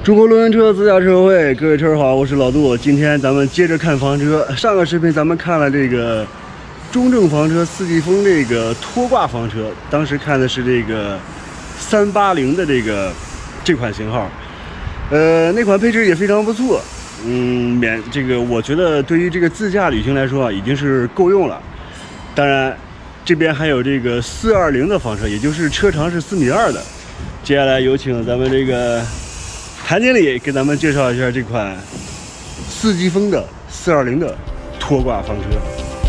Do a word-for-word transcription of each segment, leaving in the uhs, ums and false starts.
中国轮车自驾车会，各位车友好，我是老杜。今天咱们接着看房车。上个视频咱们看了这个中正房车四季风这个拖挂房车，当时看的是这个三八零的这个这款型号，呃，那款配置也非常不错。嗯，免这个我觉得对于这个自驾旅行来说啊，已经是够用了。当然，这边还有这个四二零的房车，也就是车长是四米二的。接下来有请咱们这个谭经理给咱们介绍一下这款四季风的四二零的拖挂房车。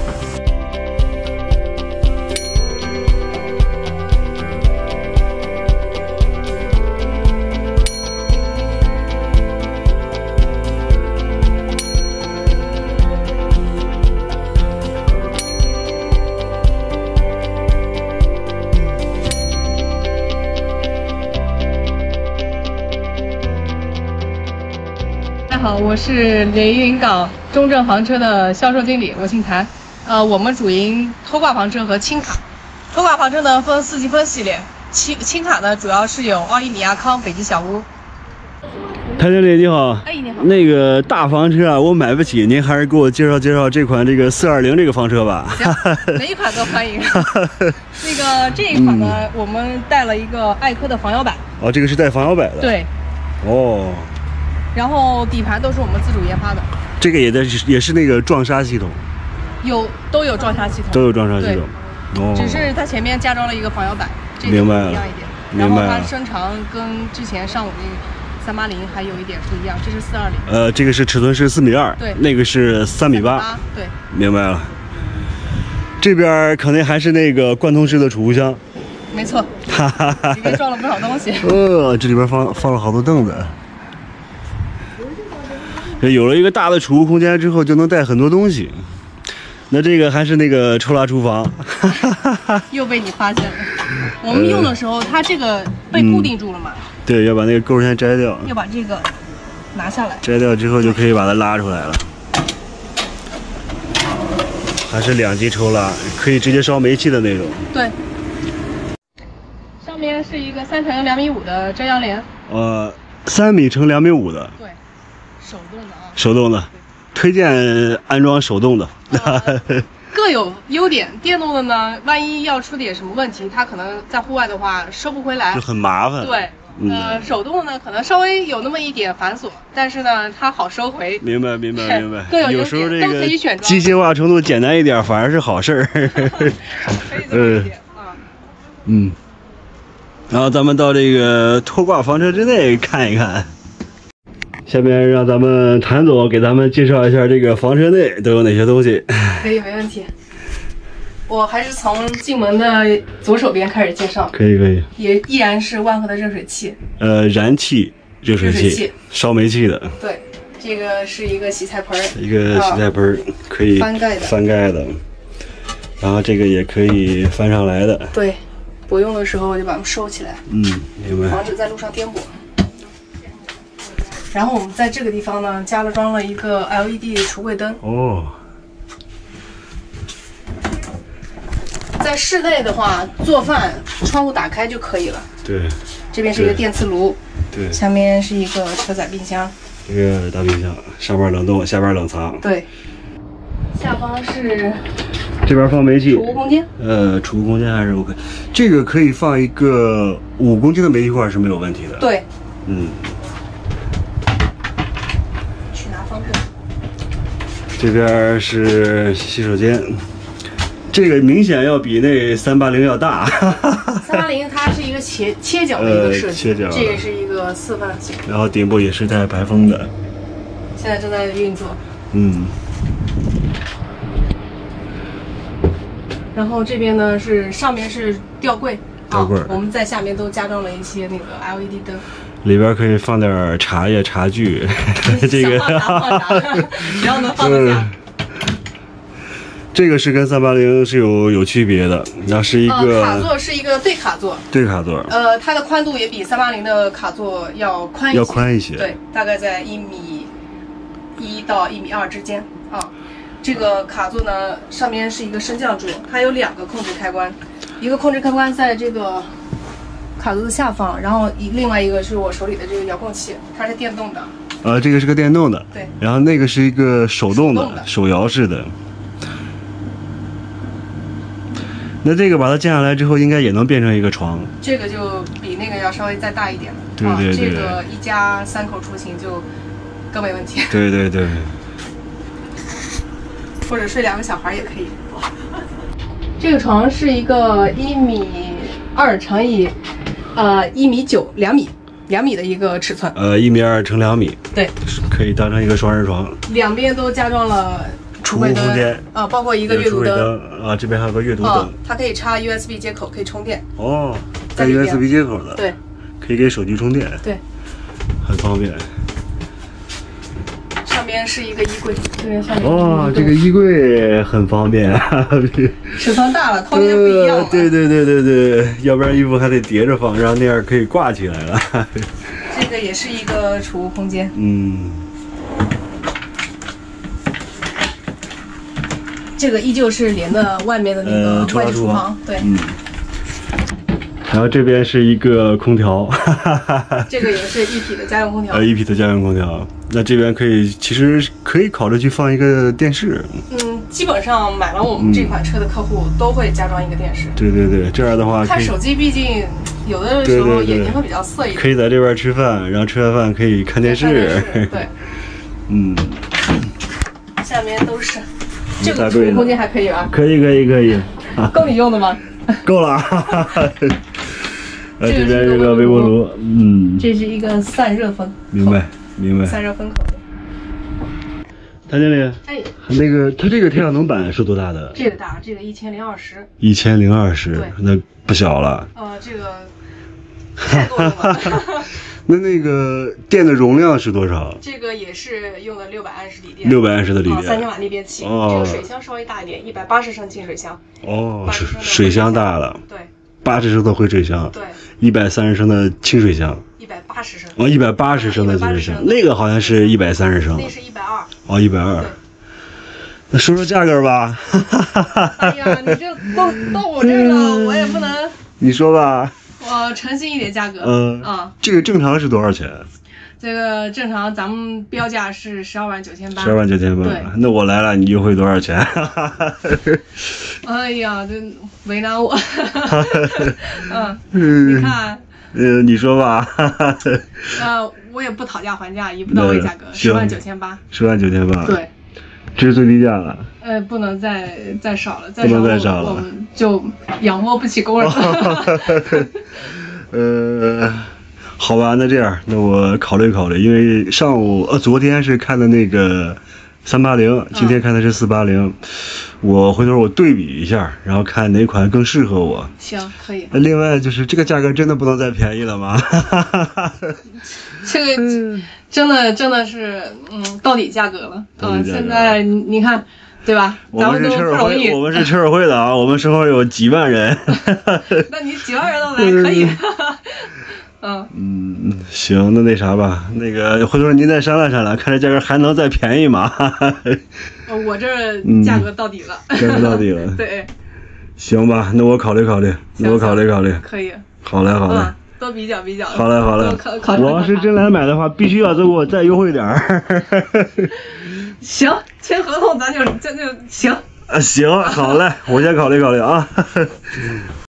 大家好，我是连云港中正房车的销售经理，我姓谭。呃，我们主营拖挂房车和轻卡。拖挂房车呢分四季风系列，轻轻卡呢主要是有奥伊米亚康、北极小屋。 谭经理你好， 哎你好。那那个大房车啊，我买不起，您还是给我介绍介绍这款这个四二零这个房车吧。 哪一款都欢迎。那个这一款呢，嗯、我们带了一个艾科的防摇摆。 哦，这个是带防摇摆的。 对。 哦。 然后底盘都是我们自主研发的， 这个也在也是那个撞砂系统， 有都有撞砂系统， 都有撞砂系统， 哦，只是它前面加装了一个防摇摆，这个明白了， 一样一点。 然后它身长跟之前上午那个三八零还有一点不一样，这是四二零。 呃，这个是尺寸是四米二，对，那个是三米八， 对， 明白了。这边肯定还是那个贯通式的储物箱， 没错，里面装了不少东西。 呃，这里边放放了好多凳子。有了一个大的储物空间之后，就能带很多东西。那这个还是那个抽拉厨房， 又被你发现了。我们用的时候，它这个被固定住了嘛？ 嗯、对，要把那个钩先摘掉， 要把这个拿下来。 摘掉之后就可以把它拉出来了。还是两级抽拉，可以直接烧煤气的那种。 对。上面是一个三乘两米五的遮阳帘。 呃，三米乘两米五的。 对。手动的啊， 手动的，推荐安装手动的。 呃、各有优点，电动的呢，万一要出点什么问题，它可能在户外的话收不回来，就很麻烦。 对，嗯、呃，手动的呢，可能稍微有那么一点繁琐，但是呢，它好收回。 明白，明白，明白。 各有优点， 有时候这个机械化程度简单一点，反而是好事儿。 可以这么理解啊。 嗯。然后咱们到这个拖挂房车之内看一看。下面让咱们谭总给咱们介绍一下这个房车内都有哪些东西。 可以，没问题。我还是从进门的左手边开始介绍。 可以，可以。 也依然是万和的热水器。 呃，燃气热水器，热水器烧煤气的。 对，这个是一个洗菜盆， 一个洗菜盆、啊、可以翻盖的， 翻盖的。然后这个也可以翻上来的。 对，不用的时候就把它们收起来。 嗯，明白。 防止在路上颠簸。然后我们在这个地方呢，加了装了一个 L E D 橱柜灯。 哦。 在室内的话，做饭窗户打开就可以了。 对。 这边是一个电磁炉。 对。 下面是一个车载冰箱。 这个大冰箱，上边冷冻，下边冷藏。 对。下方是。 这边放煤气。 储物空间。 呃，储物空间还是 OK。这个可以放一个五公斤的煤气罐是没有问题的。 对。 嗯。这边是洗手间，这个明显要比那三八零要大。 三八零它是一个切切角的一个设计， 呃、切角， 这个是一个四方形。 然后顶部也是带排风的。 现在正在运作。 嗯。 然后这边呢是上面是吊柜， 吊柜、啊， 我们在下面都加装了一些那个 L E D 灯。 里边可以放点茶叶、茶具，这个只要能放得下。 嗯、这个是跟三八零是有有区别的，那是一个、 呃、卡座是一个对卡座， 对卡座。 呃，它的宽度也比三八零的卡座要宽一些， 要宽一些， 对，大概在一米一到一米二之间啊。这个卡座呢，上面是一个升降桌，它有两个控制开关，一个控制开关在这个卡座的下方，然后一另外一个是我手里的这个遥控器，它是电动的。 呃，这个是个电动的， 对。 然后那个是一个手动的， 手动的手摇式的。那这个把它降下来之后，应该也能变成一个床。 这个就比那个要稍微再大一点了。 对对对。 啊、这个一家三口出行就更没问题。 对对对。 或者睡两个小孩也可以。这个床是一个一米二乘以呃一米九两米两米的一个尺寸。 呃，一米二乘两米。 对。 可以当成一个双人床。 两边都加装了。 储物空间啊，包括一个阅读灯啊，这边还有个阅读灯、哦， 它可以插 U S B 接口，可以充电。 哦，带 U S B 接口的， 对， 可以给手机充电， 对， 很方便。 上边是一个衣柜，这边上面哦，这个衣柜很方便， 尺寸大了，空间不一样了、呃。 对对对对对，要不然衣服还得叠着放，然后那样可以挂起来了。 这个也是一个储物空间， 嗯。 这个依旧是连的外面的那个外地厨房，对。嗯。 然后这边是一个空调， 这个也是一体的家用空调。 呃，一体的家用空调。那这边可以，其实可以考虑去放一个电视。 嗯，基本上买了我们这款车的客户都会加装一个电视。 对对对，这样的话。 看手机，毕竟有的时候眼睛会比较涩一点。 可以在这边吃饭，然后吃完饭可以看电视。 对。 嗯。 下面都是。这个储物空间还可以吧？ 可以可以可以， 够你用的吗？ 够了。呃，这边这个微波炉，嗯， 这是一个散热风。 明白明白。 散热风口。 谭经理， 哎， 那个它这个太阳能板是多大的？ 这个大，这个一千零二十。 一千零二十， 对， 那不小了。 呃，这个太够用了。 那那个电的容量是多少？ 这个也是用的六百安时锂电， 六百安时的锂电， 三千瓦逆变器。哦，这个水箱稍微大一点，一百八十升净水箱。 哦，水水箱大了。 对。 八十升的回水箱。 对。 一百三十升的清水箱。 一百八十升。 哦，一百八十升的清水箱，那个好像是一百三十升。 那是一百二。 哦，一百二。那说说价格吧。 哎呀，你这到到我这儿了，我也不能。 你说吧。 我诚心一点价格， 嗯啊，这个正常是多少钱？ 这个正常咱们标价是十二万九千八。 十二万九千八，对，那我来了，你优惠多少钱？ 哎呀，这为难我。嗯，你看， 嗯，你说吧。 呃，我也不讨价还价，一步到位价格，十万九千八。 十万九千八。 对， 这是最低价了。 呃，不能再再少了，再少再少了， 我们就养活不起工人了。 呃，好吧，那这样，那我考虑考虑，因为上午呃昨天是看的那个三八零，今天看的是四八零，我回头我对比一下，然后看哪款更适合我。 行，可以。 另外就是这个价格真的不能再便宜了吗？ 这个真的真的是嗯到底价格了。嗯，现在你看。对吧？咱们都不容易。 我们是车友会的啊，我们身后有几万人。 那你几万人都来可以。嗯嗯，行，那那啥吧，那个回头您再商量商量，看这价格还能再便宜吗？ 我这价格到底了。 价格到底了。 对。 行吧，那我考虑考虑，那我考虑考虑。 可以。 好嘞，好嘞。 多比较比较。 好嘞，好嘞。我要是真来买的话，必须要再给我再优惠点儿。 行，签合同咱就这就行。 啊，行，好嘞，我先考虑考虑啊。